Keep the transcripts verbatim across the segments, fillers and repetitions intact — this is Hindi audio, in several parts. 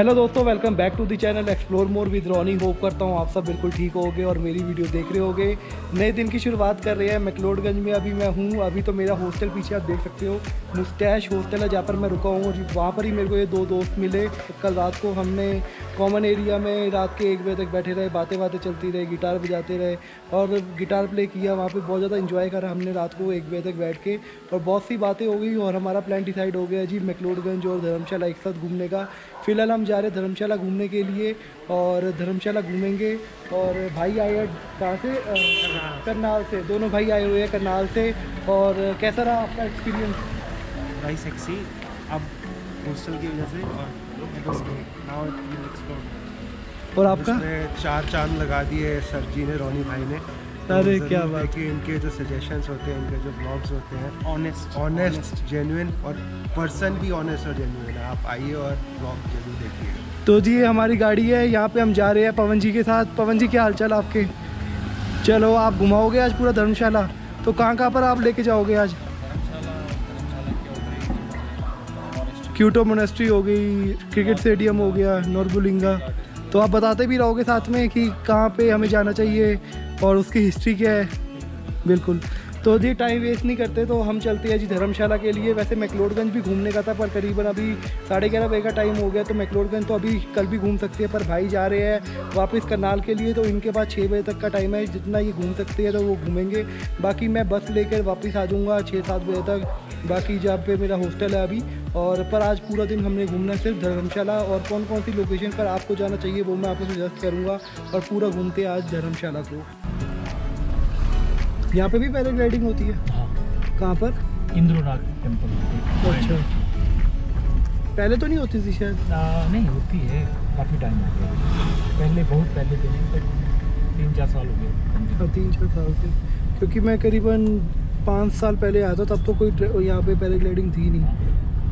हेलो दोस्तों, welcome back to the channel explore more with Ronny. Hope करता हूँ आप सब बिल्कुल ठीक होगे और मेरी वीडियो देख रहे होगे। नए दिन की शुरुआत कर रहे हैं। मैक्लोडगंज में अभी मैं हूँ। अभी तो मेरा हॉस्टल पीछे आप देख सकते हो, मुस्टैश हॉस्टल है जहाँ पर मैं रुका हूँ। और वहाँ पर ही मेरे को ये दो दोस्त मिले। कल रात को हमने कॉमन एरिया में रात के एक बजे तक बैठे रहे, बातें बातें चलती रही, गिटार बजाते रहे और गिटार प्ले किया। वहाँ पर बहुत ज़्यादा इन्जॉय करा हमने रात को एक बजे तक बैठ के, और बहुत सी बातें हो गई और हमारा प्लान डिसाइड हो गया जी मैक्लोडगंज और धर्मशाला एक साथ घूमने का। फ़िलहाल हम जा रहे हैं धर्मशाला घूमने के लिए और धर्मशाला घूमेंगे। और भाई आए हैं कहाँ से? करनाल से। दोनों भाई आए हुए हैं करनाल से। और कैसा रहा आपका एक्सपीरियंस? भाई सेक्सी अब हॉस्टल की वजह से। और और आपका? चार चांद लगा दिए सर जी ने, रोनी भाई ने। अरे तो क्या बात है कि इनके जो सजेशंस होते हैं, इनके जो ब्लॉग्स होते हैं, ऑनेस्ट ऑनेस्ट जेन्युइन, और पर्सन भी ऑनेस्ट और जेन्युइन है। आप आइए और ब्लॉग जरूर देखिए। तो जी ये हमारी गाड़ी है, यहाँ पे हम जा रहे हैं पवन जी के साथ। पवन जी क्या हाल चाल आपके? चलो आप घुमाओगे आज पूरा धर्मशाला, तो कहाँ कहाँ पर आप लेके जाओगे आज? क्यूटो मोनेस्ट्री हो गई, क्रिकेट स्टेडियम हो गया, नोरबुलिंगा। तो आप बताते भी रहोगे साथ में कि कहाँ पे हमें जाना चाहिए और उसकी हिस्ट्री क्या है। बिल्कुल। तो जी टाइम वेस्ट नहीं करते तो हम चलते हैं जी धर्मशाला के लिए। वैसे मैक्लोडगंज भी घूमने का था पर करीबन अभी साढ़े ग्यारह बजे का टाइम हो गया, तो मैक्लोडगंज तो अभी कल भी घूम सकते हैं। पर भाई जा रहे हैं वापस करनाल के लिए, तो इनके पास छः बजे तक का टाइम है। जितना ये घूम सकते हैं तो वो घूमेंगे। बाकी मैं बस लेकर वापस आ जाऊँगा छः सात बजे तक, बाकी जहाँ पे मेरा हॉस्टल है अभी। और पर आज पूरा दिन हमने घूमना सिर्फ धर्मशाला, और कौन कौन सी लोकेशन पर आपको जाना चाहिए वो मैं आपको सजेस्ट करूँगा। और पूरा घूमते आज धर्मशाला को। यहाँ पे भी पैराग्लाइडिंग होती है? हाँ। कहाँ पर? इंद्रनाथ टेम्पल। अच्छा, पहले तो नहीं होती थी शायद? नहीं होती है, काफ़ी टाइम हो गया। पहले बहुत पहले तो नहीं, पर तीन चार साल हो गए। हाँ तीन चार साल के, क्योंकि मैं करीबन पाँच साल पहले आया था, तब तो कोई यहाँ पे पैराग्लाइडिंग थी नहीं।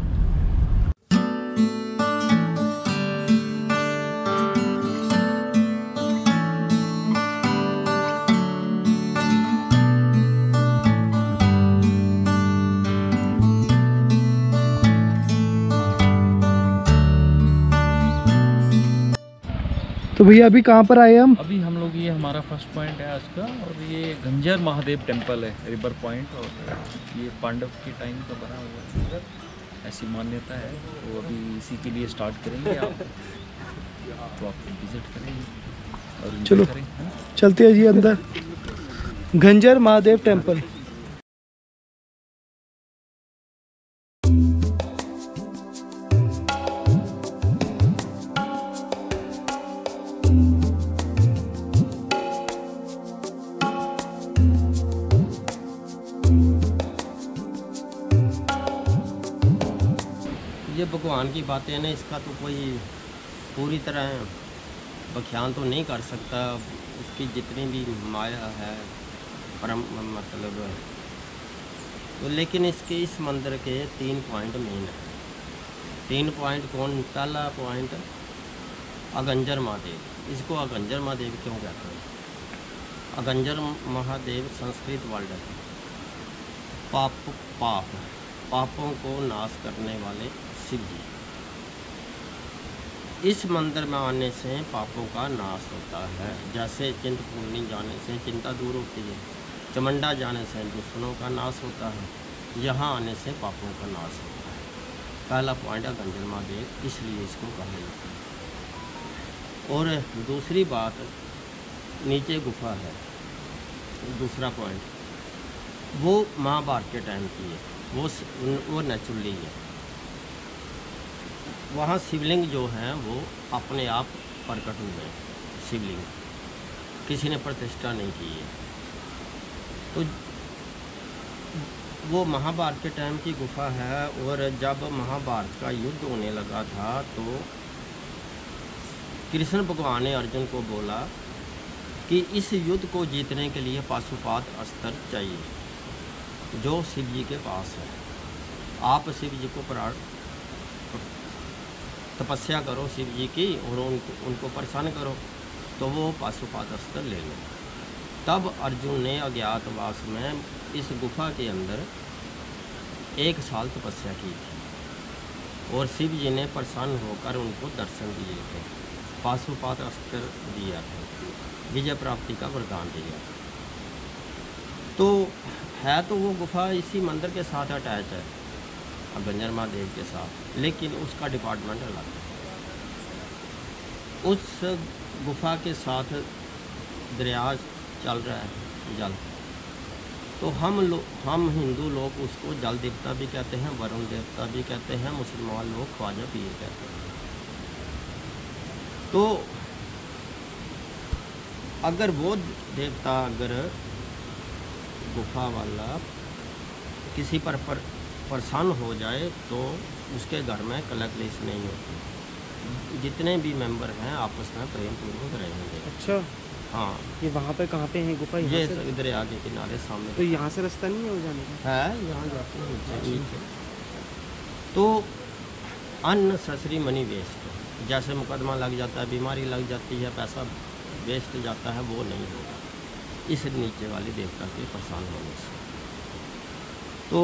तो भैया अभी कहाँ पर आए हम? अभी हम लोग, ये हमारा फर्स्ट पॉइंट है आज का, और ये गंजर महादेव टेम्पल है, रिवर पॉइंट। और ये पांडव के टाइम का बना हुआ है, ऐसी मान्यता है। तो अभी इसी के लिए स्टार्ट करेंगे आप, तो आप विजिट करेंगे और चलो करेंगे। चलते हैं जी अंदर। गंजर महादेव टेम्पल। ये भगवान की बातें ना, इसका तो कोई पूरी तरह व्याख्यान तो नहीं कर सकता। उसकी जितनी भी माया है परम मतलब, तो लेकिन इसके इस मंदिर के तीन पॉइंट मेन है। तीन पॉइंट कौन? पहला पॉइंट अगंजर महादेव। इसको अगंजर महादेव क्यों कहते हैं? अगंजर महादेव संस्कृत वर्ड है, पाप पाप पापों को नाश करने वाले शिव जी। इस मंदिर में आने से पापों का नाश होता है। जैसे चिंतपूर्णी जाने से चिंता दूर होती है, चमंडा जाने से दुश्मनों का नाश होता है, यहाँ आने से पापों का नाश होता है। पहला पॉइंट है गंजर महादेव, इसलिए इसको कहा जाता है। और दूसरी बात, नीचे गुफा है। दूसरा पॉइंट वो महाभारत के टाइम की है, वो वो नेचुरली है। वहाँ शिवलिंग जो हैं वो अपने आप प्रकट हुए हैं। शिवलिंग किसी ने प्रतिष्ठा नहीं की है। तो वो महाभारत के टाइम की गुफा है। और जब महाभारत का युद्ध होने लगा था तो कृष्ण भगवान ने अर्जुन को बोला कि इस युद्ध को जीतने के लिए पाशुपात अस्त्र चाहिए, जो शिव जी के पास है। आप शिव जी को प्राण तपस्या करो शिव जी की, और उनको उनको परेशान करो, तो वो पाशुपात अस्त्र ले लो। तब अर्जुन ने अज्ञातवास में इस गुफा के अंदर एक साल तपस्या की थी। और शिव जी ने प्रसन्न होकर उनको दर्शन दिए थे, पाशुपात अस्त्र दिया था, विजय प्राप्ति का वरदान दिया। तो है तो वो गुफा इसी मंदिर के साथ अटैच है, गंजर महादेव के साथ, लेकिन उसका डिपार्टमेंट अलग है। उस गुफा के साथ दरिया चल रहा है, जल। तो हम लोग हम हिंदू लोग उसको जल देवता भी कहते हैं, वरुण देवता भी कहते हैं, मुसलमान लोग ख्वाजा पीर कहते हैं। तो अगर वो देवता अगर गुफा वाला किसी पर, पर प्रसन्न हो जाए तो उसके घर में कलह क्लेश नहीं होती, जितने भी मेंबर हैं आपस में प्रेम पूर्वक रहेंगे। अच्छा, हाँ। ये वहाँ पे कहाँ पे है गुफा? ये से इधर आगे किनारे सामने। तो यहाँ से रास्ता नहीं है हो जाने का? है, यहाँ जाते हैं नीचे नीचे। तो अन्न ससरी मनी वेस्ट, जैसे मुकदमा लग जाता है, बीमारी लग जाती है, पैसा वेस्ट जाता है, वो नहीं होगा इस नीचे वाली देवता के परेशान होने से। तो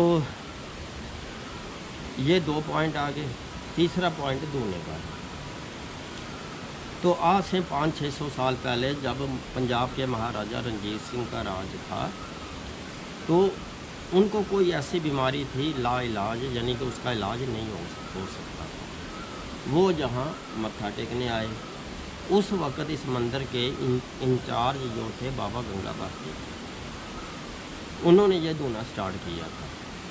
ये दो पॉइंट आ गए। तीसरा पॉइंट दूने का है। तो आज से पाँच छः सौ साल पहले जब पंजाब के महाराजा रंजीत सिंह का राज था, तो उनको कोई ऐसी बीमारी थी ला इलाज, यानी कि उसका इलाज नहीं हो, हो सकता था। वो जहाँ मत्था टेकने आए, उस वक़्त इस मंदिर के इन, इंचार्ज जो थे बाबा गंगा भारती, उन्होंने ये दूना स्टार्ट किया था।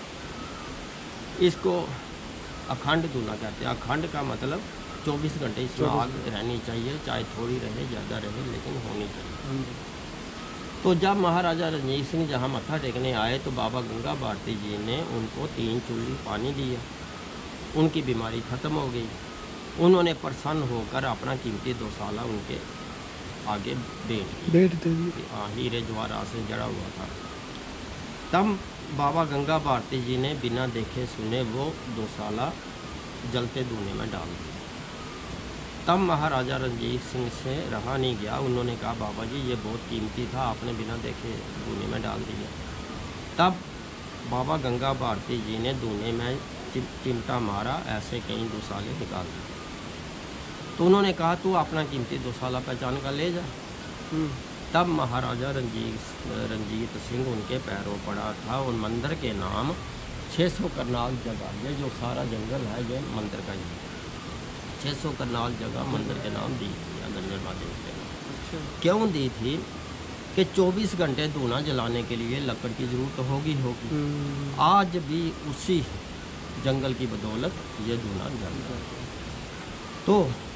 इसको अखंड दूना कहते हैं। अखंड का मतलब चौबीस घंटे इसमें आग रहनी चाहिए, चाहे थोड़ी रहे ज़्यादा रहे, लेकिन होनी चाहिए। तो जब महाराजा रंजीत सिंह जहाँ मत्था टेकने आए तो बाबा गंगा भारती जी ने उनको तीन चुल्ली पानी दिया, उनकी बीमारी ख़त्म हो गई। उन्होंने प्रसन्न होकर अपना कीमती दो साला उनके आगे भेंट भेंट दे दी। हाँ, हीरे जवाहरात से जड़ा हुआ था। तब बाबा गंगा भारती जी ने बिना देखे सुने वो दो साला जलते धुएं में डाल दिया। तब महाराजा रंजीत सिंह से रहा नहीं गया, उन्होंने कहा बाबा जी ये बहुत कीमती था, आपने बिना देखे धुएं में डाल दिया। तब बाबा गंगा भारती जी ने धुएं में चिम, चिमटा मारा, ऐसे कई दो साले निकाल दिए। तो उन्होंने कहा तू अपना कीमती दो साला पहचान कर ले जा। तब महाराजा रंजीत रंजीत सिंह उनके पैरों पड़ा था और मंदिर के नाम छः सौ करनाल जगह, ये जो सारा जंगल है ये मंदिर का ही है। छः सौ करनाल जगह मंदिर के नाम दी थी गंजर महादेव के नाम। क्यों दी थी कि चौबीस घंटे धूना जलाने के लिए लकड़ की ज़रूरत होगी होगी आज भी उसी जंगल की बदौलत ये धूना जल रहा है। तो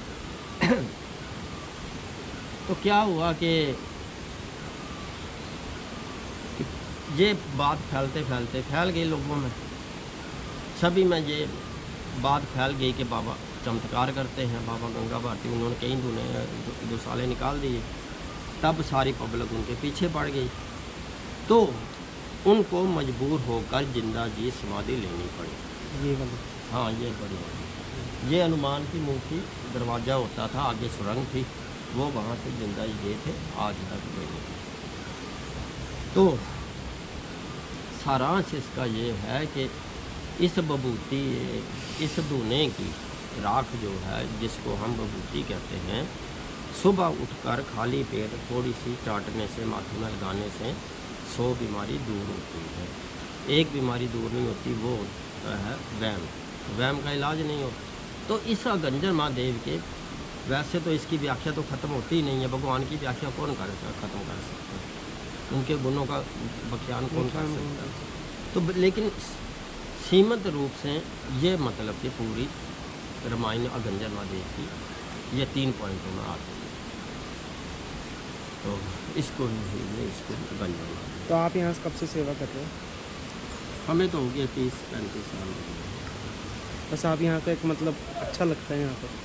तो क्या हुआ कि ये बात फैलते फैलते फैल गई लोगों में, सभी में ये बात फैल गई कि बाबा चमत्कार करते हैं, बाबा गंगा भारती, उन्होंने कई दूने दो साले निकाल दिए। तब सारी पब्लिक उनके पीछे पड़ गई, तो उनको मजबूर होकर जिंदा जी समाधि लेनी पड़ी। ये वाली हाँ, ये बड़ी ये हनुमान की मूर्ति दरवाज़ा होता था, आगे सुरंग थी, वो वहाँ से जिंदा जी गए थे, आज तक गए। तो सारांश इसका ये है कि इस बबूती इस दूने की राख जो है, जिसको हम बबूती कहते हैं, सुबह उठकर खाली पेट थोड़ी सी चाटने से, माथे में लगाने से सौ बीमारी दूर होती है। एक बीमारी दूर नहीं होती, वो होता है वहम। वहम का इलाज नहीं होता। तो इस गंजर महादेव के वैसे तो इसकी व्याख्या तो ख़त्म होती ही नहीं है, भगवान की व्याख्या कौन कर ख़त्म कर सकता है, उनके गुणों का बख्यान कौन कर सकता है। तो लेकिन सीमित रूप से ये मतलब कि पूरी रामायण और गंजर महादेव की ये तीन पॉइंटों में आती है। तो इसको ही इसको गंजर महादेव। तो आप यहाँ से कब से सेवा कर रहे हो? हमें तो हो गया तीस पैंतीस साल हो गए। बस आप यहाँ का एक मतलब अच्छा लगता है यहाँ पर?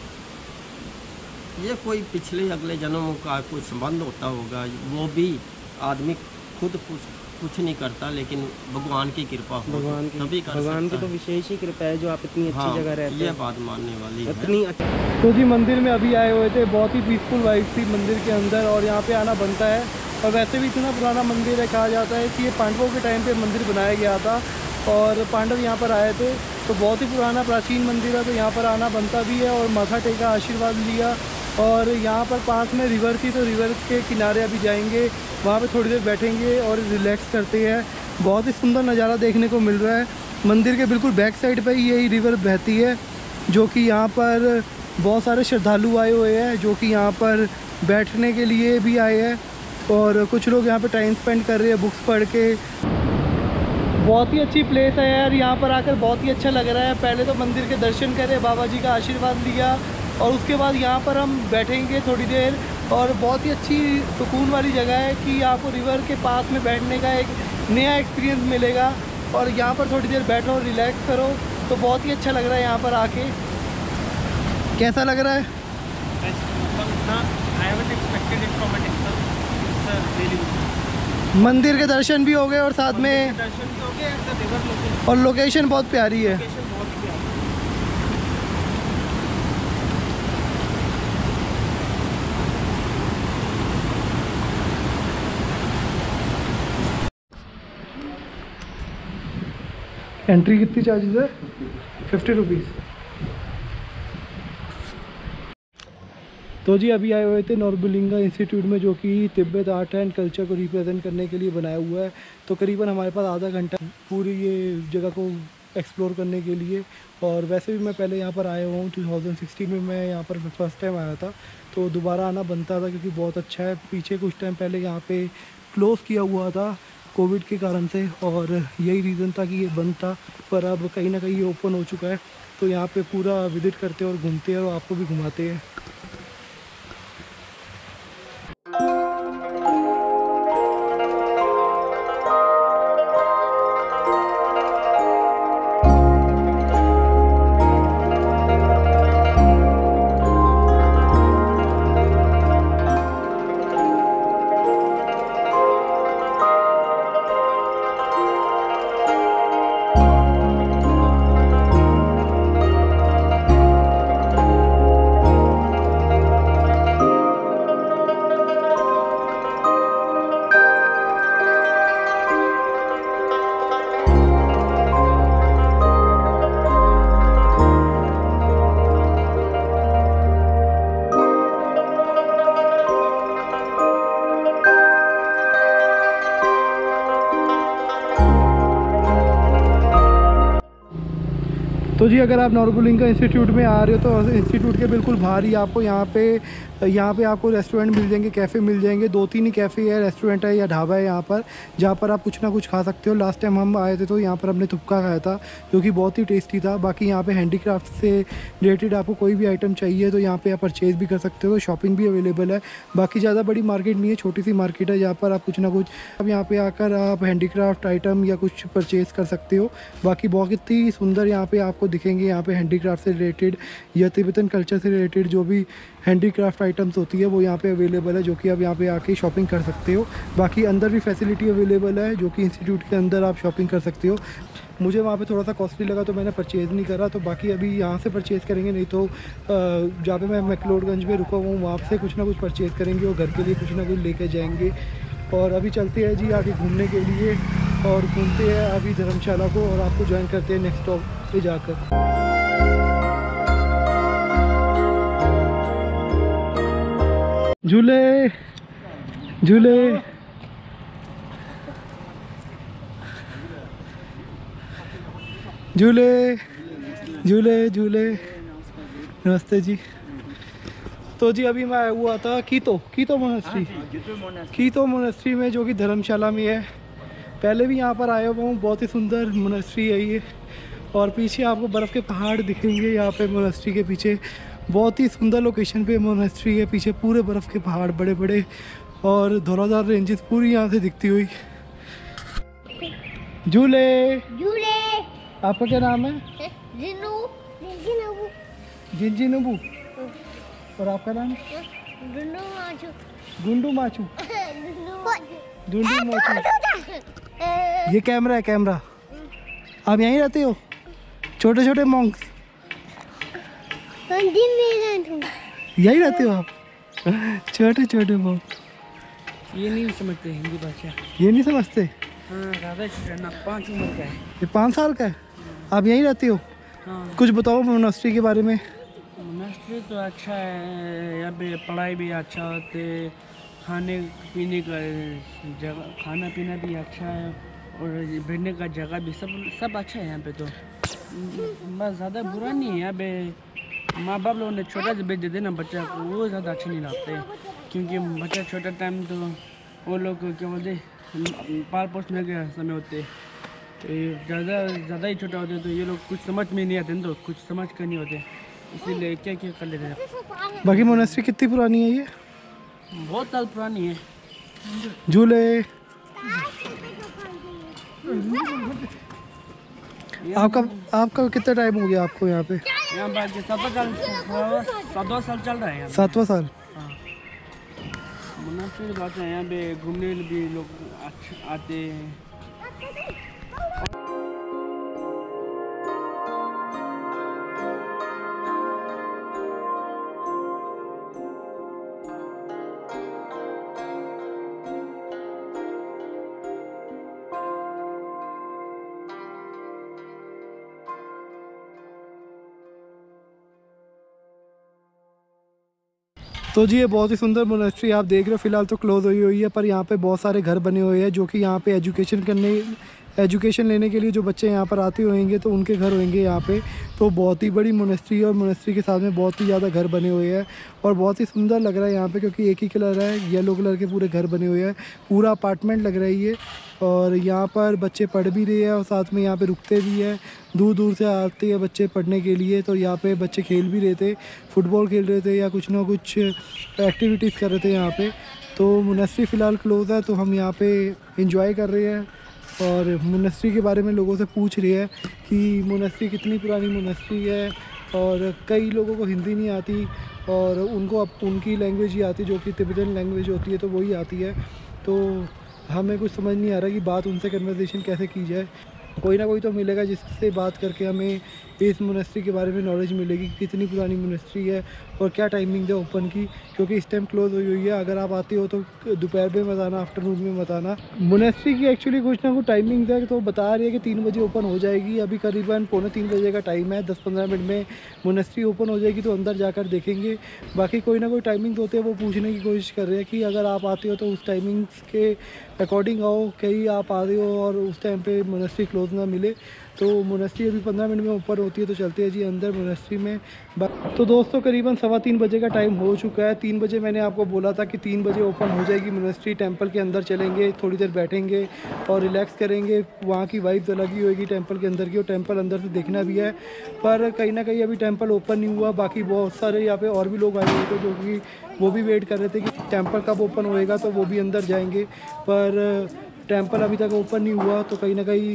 ये कोई पिछले अगले जन्मों का कोई संबंध होता होगा, वो भी आदमी खुद कुछ कुछ नहीं करता, लेकिन भगवान की कृपा हो भगवान की तभी कर भगवान की सकता तो है। विशेष ही कृपा है जो आप इतनी अच्छी हाँ, जगह रहते ये हैं, बात मानने वाली है। इतनी अच्छी। तो जी मंदिर में अभी आए हुए थे, बहुत ही पीसफुल वाइब थी मंदिर के अंदर, और यहाँ पे आना बनता है। और वैसे भी इतना पुराना मंदिर है, कहा जाता है कि ये पांडवों के टाइम पे मंदिर बनाया गया था, और पांडव यहाँ पर आए थे। तो बहुत ही पुराना प्राचीन मंदिर है, तो यहाँ पर आना बनता भी है और माथा टेका, आशीर्वाद लिया। और यहाँ पर पास में रिवर थी, तो रिवर के किनारे अभी जाएंगे, वहाँ पे थोड़ी देर बैठेंगे और रिलैक्स करते हैं। बहुत ही सुंदर नज़ारा देखने को मिल रहा है। मंदिर के बिल्कुल बैक साइड पे यही रिवर बहती है, जो कि यहाँ पर बहुत सारे श्रद्धालु आए हुए हैं, जो कि यहाँ पर बैठने के लिए भी आए हैं और कुछ लोग यहाँ पर टाइम स्पेंड कर रहे हैं बुक्स पढ़ के। बहुत ही अच्छी प्लेस है यार, यहाँ पर आकर बहुत ही अच्छा लग रहा है। पहले तो मंदिर के दर्शन करें, बाबा जी का आशीर्वाद लिया और उसके बाद यहाँ पर हम बैठेंगे थोड़ी देर। और बहुत ही अच्छी सुकून वाली जगह है कि आपको रिवर के पास में बैठने का एक नया एक्सपीरियंस मिलेगा और यहाँ पर थोड़ी देर बैठो, रिलैक्स करो, तो बहुत ही अच्छा लग रहा है यहाँ पर आके। कैसा लग रहा है? मंदिर के दर्शन भी हो गए और साथ में और लोकेशन बहुत प्यारी है। एंट्री कितनी चार्जेस है? Fifty rupees. तो जी अभी आए हुए थे नॉर्बलिंगा इंस्टीट्यूट में, जो कि तिब्बत आर्ट एंड कल्चर को रिप्रेजेंट करने के लिए बनाया हुआ है। तो करीबन हमारे पास आधा घंटा पूरी ये जगह को एक्सप्लोर करने के लिए। और वैसे भी मैं पहले यहाँ पर आया हुआ हूँ, टू थाउजेंड सिक्सटीन में मैं यहाँ पर फर्स्ट टाइम आया था, तो दोबारा आना बनता था क्योंकि बहुत अच्छा है। पीछे कुछ टाइम पहले यहाँ पे क्लोज़ किया हुआ था कोविड के कारण से, और यही रीज़न था कि ये बंद था, पर अब कहीं ना कहीं ये ओपन हो चुका है। तो यहाँ पे पूरा विजिट करते हैं और घूमते हैं और आपको भी घुमाते हैं। तो जी अगर आप नॉर्बलिंगा इंस्टीट्यूट में आ रहे हो तो इंस्टीट्यूट के बिल्कुल बाहर ही आपको यहाँ पे यहाँ पे आपको रेस्टोरेंट मिल जाएंगे, कैफ़े मिल जाएंगे। दो तीन ही कैफ़े है, रेस्टोरेंट है या ढाबा है यहाँ पर, जहाँ पर आप कुछ ना कुछ खा सकते हो। लास्ट टाइम हम आए थे तो यहाँ पर हमने थुपका खाया था, जो कि बहुत ही टेस्टी था। बाकी यहाँ पे हैंडीक्राफ्ट से रिलेटेड आपको कोई भी आइटम चाहिए तो यहाँ पे आप परचेज़ भी कर सकते हो। शॉपिंग भी अवेलेबल है। बाकी ज़्यादा बड़ी मार्केट नहीं है, छोटी सी मार्केट है जहाँ पर आप कुछ ना कुछ अब यहाँ पे आकर आप हैंडीक्राफ्ट आइटम या कुछ परचेज़ कर सकते हो। बाकी बहुत ही सुंदर यहाँ पे आपको दिखेंगे, यहाँ पे हैंडीक्राफ्ट से रिलेटेड या तिब्बतन कल्चर से रिलेटेड जो भी हैंडीक्राफ्ट आइटम्स होती है वो यहाँ पे अवेलेबल है, जो कि आप यहाँ पे आके शॉपिंग कर सकते हो। बाकी अंदर भी फैसिलिटी अवेलेबल है, जो कि इंस्टीट्यूट के अंदर आप शॉपिंग कर सकते हो। मुझे वहाँ पे थोड़ा सा कॉस्टली लगा तो मैंने परचेज़ नहीं करा। तो बाकी अभी यहाँ से परचेज़ करेंगे, नहीं तो जहाँ पे मैं मैक्लोडगंज में रुका हुआ हूँ वहाँ से कुछ ना कुछ परचेज़ करेंगे और घर के लिए कुछ ना कुछ लेके जाएंगे। और अभी चलते हैं जी आगे घूमने के लिए और घूमते हैं अभी धर्मशाला को और आपको ज्वाइन करते हैं नेक्स्ट स्टॉप पे जाकर। झूले झूले झूले झूले झूले। नमस्ते जी। तो जी अभी मैं आया हुआ था कीतो कीतो मोनेस्ट्री कीतो मोनेस्ट्री में, जो कि धर्मशाला में है। पहले भी यहाँ पर आया हुआ हूँ, बहुत ही सुंदर मोनेस्ट्री है ये। और पीछे आपको बर्फ़ के पहाड़ दिखेंगे यहाँ पे मोनेस्ट्री के पीछे। बहुत ही सुंदर लोकेशन पे मोनेस्ट्री है, पीछे पूरे बर्फ़ के पहाड़ बड़े बड़े और धौलाधार रेंजेस पूरी यहाँ से दिखती हुई। झूले झूले। आपका क्या नाम है? जिन्नू जिन्नू जिंजी नबू। और आपका नाम? गुंडू माचू गुंडू माचू गुंडू गुंडू माचू। ये कैमरा है, कैमरा। आप यहीं रहते हो? छोटे छोटे मॉन्क्स यही रहते हो आप? छोटे छोटे मॉन्क्स। ये नहीं समझते हिंदी भाषा। ये नहीं समझते? हाँ ज़्यादा छोटा ना, पाँच उम्र का है। ये पाँच साल का है। आप यहीं रहती हो? हाँ। कुछ बताओ मोनास्ट्री के बारे में। मोनास्ट्री तो अच्छा है, यहाँ पे पढ़ाई भी अच्छा होते, खाने पीने का जगह, खाना पीना भी अच्छा है, और बैठने का जगह भी सब सब अच्छा है यहाँ पे। तो बस ज़्यादा बुरा नहीं है यहाँ पे। माँ बाप लोगों ने छोटा से भेज देते ना बच्चा को, वो ज़्यादा अच्छे नहीं लगते, क्योंकि बच्चा छोटा टाइम तो वो लोग क्या बोलते पाल पोसने के समय होते, तो ज़्यादा ज़्यादा ही छोटा होते तो ये लोग कुछ समझ में नहीं आते, तो कुछ समझ कर नहीं होते, इसीलिए क्या क्या कर लेते हैं। बाकी मोनास्ट्री कितनी पुरानी है ये? बहुत साल पुरानी है। झूले आपका आपका कितना टाइम हो गया आपको यहाँ पे? यहाँ पर सातवां साल सातवां साल चल रहा है। सातवां साल। हाँ, मोनास्ट्री बात है, यहाँ पे घूमने भी लोग आते हैं। तो जी ये बहुत ही सुंदर मोनास्ट्री आप देख रहे हो, फिलहाल तो क्लोज हुई हुई है, पर यहाँ पे बहुत सारे घर बने हुए हैं जो कि यहाँ पे एजुकेशन करने एजुकेशन लेने के लिए जो बच्चे यहाँ पर आते होंगे तो उनके घर होंगे यहाँ पे। तो बहुत ही बड़ी मोनास्ट्री है और मोनास्ट्री के साथ में बहुत ही ज़्यादा घर बने हुए हैं और बहुत ही सुंदर लग रहा है यहाँ पे, क्योंकि एक ही कलर है, येलो कलर के पूरे घर बने हुए हैं, पूरा अपार्टमेंट लग रहा है ये। और यहाँ पर बच्चे पढ़ भी रहे हैं और साथ में यहाँ पे रुकते भी हैं, दूर दूर से आते हैं बच्चे पढ़ने के लिए। तो यहाँ पे बच्चे खेल भी रहे थे, फुटबॉल खेल रहे थे या कुछ ना कुछ एक्टिविटीज़ कर रहे थे यहाँ पे। तो मोनास्ट्री फ़िलहाल क्लोज़ है, तो हम यहाँ पे इंजॉय कर रहे हैं और मोनास्ट्री के बारे में लोगों से पूछ रहे हैं कि मोनास्ट्री कितनी पुरानी मोनास्ट्री है। और कई लोगों को हिंदी नहीं आती और उनको अब उनकी लैंग्वेज ही आती, जो कि तिब्बतन लैंग्वेज होती है, तो वही आती है। तो हमें कुछ समझ नहीं आ रहा कि बात उनसे कन्वर्सेशन कैसे की जाए। कोई ना कोई तो मिलेगा जिससे बात करके हमें इस मोनास्ट्री के बारे में नॉलेज मिलेगी कि कितनी पुरानी मोनास्ट्री है और क्या टाइमिंग है ओपन की, क्योंकि इस टाइम क्लोज हुई हुई है। अगर आप आते हो तो दोपहर में मत आना, आफ्टरनून में मत आना। मोनास्ट्री की एक्चुअली कुछ ना कुछ टाइमिंग है, तो बता रही है कि तीन बजे ओपन हो जाएगी। अभी करीबन पौने तीन बजे का टाइम है, दस पंद्रह मिनट में मोनास्ट्री ओपन हो जाएगी, तो अंदर जाकर देखेंगे। बाकी कोई ना कोई टाइमिंग होते हैं, वो पूछने की कोशिश कर रहे हैं कि अगर आप आते हो तो उस टाइमिंग्स के अकॉर्डिंग आओ, कहीं आप आ रहे हो और उस टाइम पे मोनास्ट्री क्लोज ना मिले। तो मोनास्ट्री अभी पंद्रह मिनट में ऊपर होती है, तो चलते हैं जी अंदर मोनास्ट्री में। तो दोस्तों करीबन सवा तीन बजे का टाइम हो चुका है। तीन बजे मैंने आपको बोला था कि तीन बजे ओपन हो जाएगी मोनास्ट्री। टेंपल के अंदर चलेंगे, थोड़ी देर बैठेंगे और रिलैक्स करेंगे। वहाँ की वाइब्स अलग ही होगी टेंपल के अंदर की, और टेंपल अंदर से देखना भी है। पर कहीं ना कहीं अभी टेंपल ओपन नहीं हुआ। बाकी बहुत सारे यहाँ पे और भी लोग आए हुए थे जो कि वो भी वेट कर रहे थे कि टेंपल कब ओपन होएगा, तो वो भी अंदर जाएंगे। पर टेंपल अभी तक ओपन नहीं हुआ, तो कहीं ना कहीं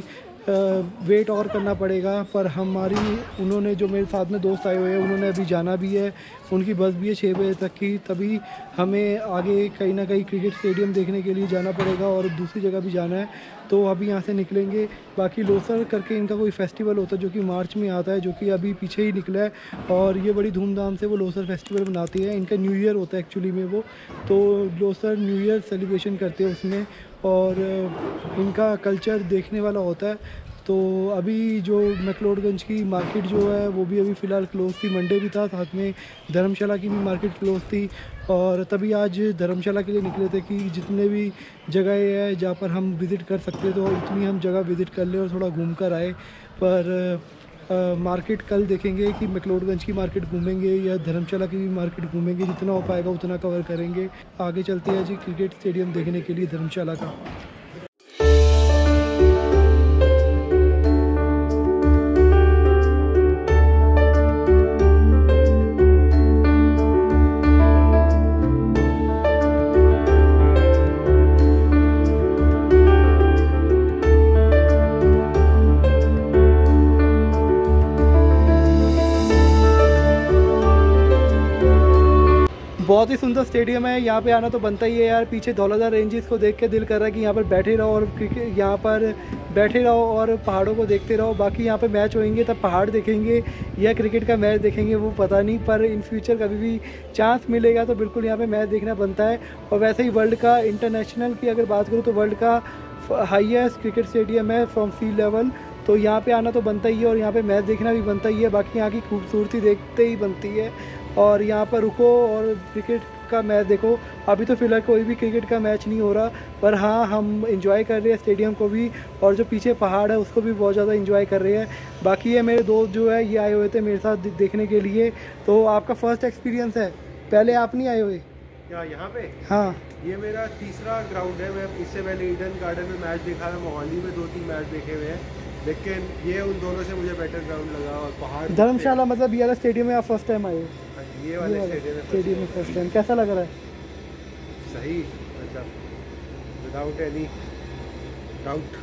वेट और करना पड़ेगा। पर हमारी उन्होंने जो मेरे साथ में दोस्त आए हुए हैं उन्होंने अभी जाना भी है, उनकी बस भी है छः बजे तक की। तभी हमें आगे कहीं ना कहीं क्रिकेट स्टेडियम देखने के लिए जाना पड़ेगा और दूसरी जगह भी जाना है, तो अभी यहाँ से निकलेंगे। बाकी लोसर करके इनका कोई फेस्टिवल होता है जो कि मार्च में आता है, जो कि अभी पीछे ही निकला है, और ये बड़ी धूमधाम से वो लोसर फेस्टिवल मनाते हैं। इनका न्यू ईयर होता है एक्चुअली में वो, तो लोसर न्यू ईयर सेलिब्रेशन करते हैं उसमें, और इनका कल्चर देखने वाला होता है। तो अभी जो मैक्लोडगंज की मार्केट जो है वो भी अभी फ़िलहाल क्लोज़ थी, मंडे भी था, साथ में धर्मशाला की भी मार्केट क्लोज़ थी। और तभी आज धर्मशाला के लिए निकले थे कि जितने भी जगह है जहाँ पर हम विज़िट कर सकते तो उतनी हम जगह विज़िट कर लें और थोड़ा घूम कर आए। पर आ, मार्केट कल देखेंगे कि मैक्लोडगंज की मार्केट घूमेंगे या धर्मशाला की भी मार्केट घूमेंगे, जितना हो पाएगा उतना कवर करेंगे। आगे चलते हैं जी क्रिकेट स्टेडियम देखने के लिए धर्मशाला का। बहुत ही सुंदर स्टेडियम है, यहाँ पे आना तो बनता ही है यार। पीछे धौलाधार रेंजेस को देख के दिल कर रहा है कि यहाँ पर बैठे रहो और क्रिकेट यहाँ पर बैठे रहो और पहाड़ों को देखते रहो। बाकी यहाँ पे मैच होंगे तब पहाड़ देखेंगे या क्रिकेट का मैच देखेंगे वो पता नहीं, पर इन फ्यूचर कभी भी चांस मिलेगा तो बिल्कुल यहाँ पे मैच देखना बनता है। और वैसे ही वर्ल्ड का इंटरनेशनल की अगर बात करूँ तो वर्ल्ड का हाईएस्ट क्रिकेट स्टेडियम है फ्रॉम सी लेवल, तो यहाँ पे आना तो बनता ही है और यहाँ पे मैच देखना भी बनता ही है। बाकी यहाँ की खूबसूरती देखते ही बनती है और यहाँ पर रुको और क्रिकेट का मैच देखो। अभी तो फिलहाल कोई भी क्रिकेट का मैच नहीं हो रहा, पर हाँ हम इंजॉय कर रहे हैं स्टेडियम को भी, और जो पीछे पहाड़ है उसको भी बहुत ज़्यादा इंजॉय कर रहे हैं। बाकी ये मेरे दोस्त जो है ये आए हुए थे मेरे साथ देखने के लिए। तो आपका फर्स्ट एक्सपीरियंस है, पहले आप नहीं आए हुए क्या यहाँ पे? हाँ, ये मेरा तीसरा ग्राउंड है। मैं इससे पहले ईडन गार्डन में मैच देखा है, मोहाली में दो तीन मैच देखे हुए हैं, लेकिन ये उन दोनों से मुझे बेटर ग्राउंड लगा। और पहाड़ धर्मशाला मतलब ये वाला स्टेडियम में आप फर्स्ट टाइम आए हो? ये वाले स्टेडियम में फर्स्ट टाइम, कैसा लग रहा है? सही, मतलब विदाउट एनी डाउट।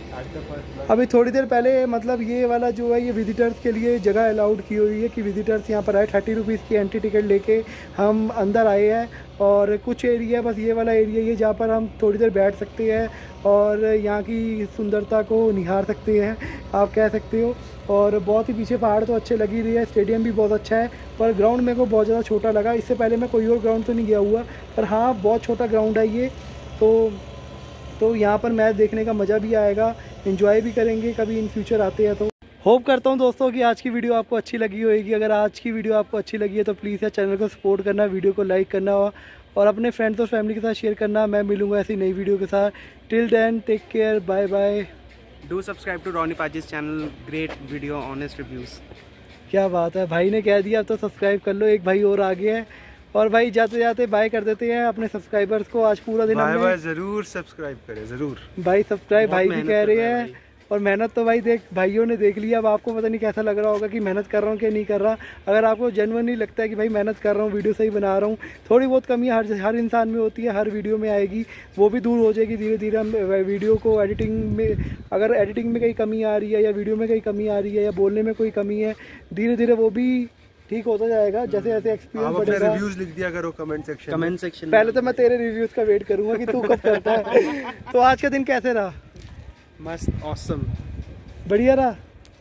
अभी थोड़ी देर पहले मतलब ये वाला जो है ये विजिटर्स के लिए जगह अलाउड की हुई है कि विजिटर्स यहाँ पर आए। थर्टी रुपीज़ की एंट्री टिकट लेके हम अंदर आए हैं, और कुछ एरिया बस ये वाला एरिया है जहाँ पर हम थोड़ी देर बैठ सकते हैं और यहाँ की सुंदरता को निहार सकते हैं, आप कह सकते हो। और बहुत ही पीछे पहाड़ तो अच्छे लग ही रही है, स्टेडियम भी बहुत अच्छा है, पर ग्राउंड मेरे को बहुत ज़्यादा छोटा लगा। इससे पहले मैं कोई और ग्राउंड तो नहीं गया हुआ, पर हाँ बहुत छोटा ग्राउंड है ये। तो तो यहाँ पर मैच देखने का मज़ा भी आएगा, एंजॉय भी करेंगे कभी इन फ्यूचर आते हैं तो। होप करता हूँ दोस्तों कि आज की वीडियो आपको अच्छी लगी होगी। अगर आज की वीडियो आपको अच्छी लगी है तो प्लीज़ यार चैनल को सपोर्ट करना, वीडियो को लाइक करना और अपने फ्रेंड्स और फैमिली के साथ शेयर करना। मैं मिलूँगा ऐसी नई वीडियो के साथ। Till then take care, bye bye. Do subscribe to Ronny पाजीज channel, great video, honest reviews. क्या बात है, भाई ने कह दिया, अब तो सब्सक्राइब कर लो। एक भाई और आ गया है। और भाई जाते जाते बाय कर देते हैं अपने सब्सक्राइबर्स को। आज पूरा दिन बाय बाय, जरूर सब्सक्राइब करें, जरूर भाई। सब्सक्राइब भाई भी कह रहे हैं, और मेहनत तो भाई देख भाइयों ने देख लिया। अब आपको पता नहीं कैसा लग रहा होगा कि मेहनत कर रहा हूँ कि नहीं कर रहा। अगर आपको जेन्युइनली लगता है कि भाई मेहनत कर रहा हूँ, वीडियो सही बना रहा हूँ, थोड़ी बहुत कमी हर हर इंसान में होती है, हर वीडियो में आएगी, वो भी दूर हो जाएगी धीरे धीरे। हम वीडियो को एडिटिंग में, अगर एडिटिंग में कहीं कमी आ रही है या वीडियो में कहीं कमी आ रही है या बोलने में कोई कमी है, धीरे धीरे वो भी ठीक होता जाएगा जैसे जैसे एक्सपीरियंस बढ़ेगा। रिव्यूज लिख दिया करो कमेंट सेक्शन कमेंट सेक्शन पहले तो मैं तेरे रिव्यूज का वेट करूंगा कि तू कब करता है। तो आज का दिन कैसे रहा? मस्त, ऑसम, बढ़िया रहा।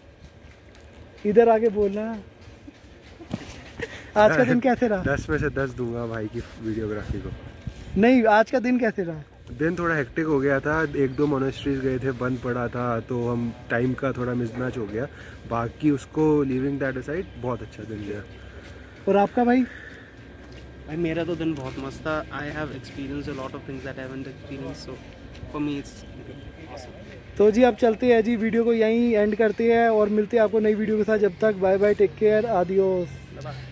इधर आके बोलना, आज का दिन कैसे रहा? दस में से दस दूंगा भाई की वीडियोग्राफी को। नहीं, आज का दिन कैसे रहा? दिन थोड़ा हेक्टिक हो गया था, एक दो मोनेस्ट्रीज गए थे, बंद पड़ा था, तो हम टाइम का थोड़ा मिसमैच हो गया। बाकी उसको लिविंग दैट असाइड बहुत अच्छा दिन गया। और आपका भाई? भाई मेरा तो दिन बहुत मस्त था। I have experience a lot of things that I haven't experience, so for me it's awesome. तो जी अब चलते हैं जी, वीडियो को यहीं एंड करते हैं और मिलते हैं आपको नई वीडियो के साथ। जब तक bye bye, take care, adios.